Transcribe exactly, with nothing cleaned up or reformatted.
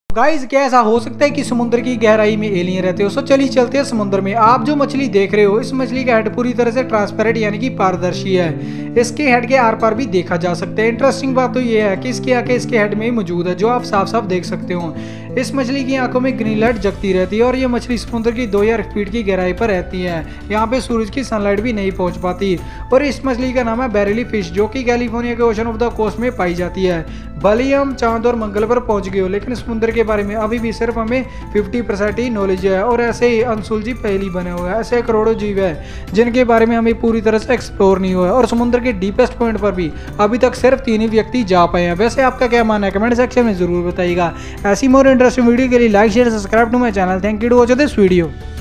Guys, क्या ऐसा हो सकता है कि समुद्र की गहराई में एलियन रहते हो? सो चलिए चलते हैं समुद्र में। आप जो मछली देख रहे हो, इस मछली का हेड पूरी तरह से ट्रांसपेरेंट यानी कि पारदर्शी है। इसके हेड के आर पार भी देखा जा सकता है। इंटरेस्टिंग बात तो ये है कि इसकी आंखें इसके हेड में ही मौजूद है, जो आप साफ साफ देख सकते हो। इस मछली की आंखों में ग्रीन लाइट जगती रहती है और ये मछली समुद्र की दो हजार फीट की गहराई पर रहती है। यहाँ पे सूरज की सनलाइट भी नहीं पहुंच पाती। और इस मछली का नाम है बेरिली फिश, जो कि कैलिफोर्निया के ओशन ऑफ द कोस्ट में पाई जाती है। भले ही हम चांद और मंगल पर पहुंच गए हो, लेकिन समुद्र के बारे में अभी भी सिर्फ हमें पचास परसेंट ही नॉलेज है। और ऐसे ही अनसुलझी पहेली बने हुए हैं। ऐसे करोड़ों जीव है जिनके बारे में हमें पूरी तरह से एक्सप्लोर नहीं हुआ है। और समुद्र के डीपेस्ट पॉइंट पर भी अभी तक सिर्फ तीन ही व्यक्ति जा पाए हैं। वैसे आपका क्या मानना है? कमेंट सेक्शन में जरूर बताइएगा। ऐसी मोर इंटरेस्टिंग वीडियो के लिए like share subscribe to my channel. Thank you to watch this video.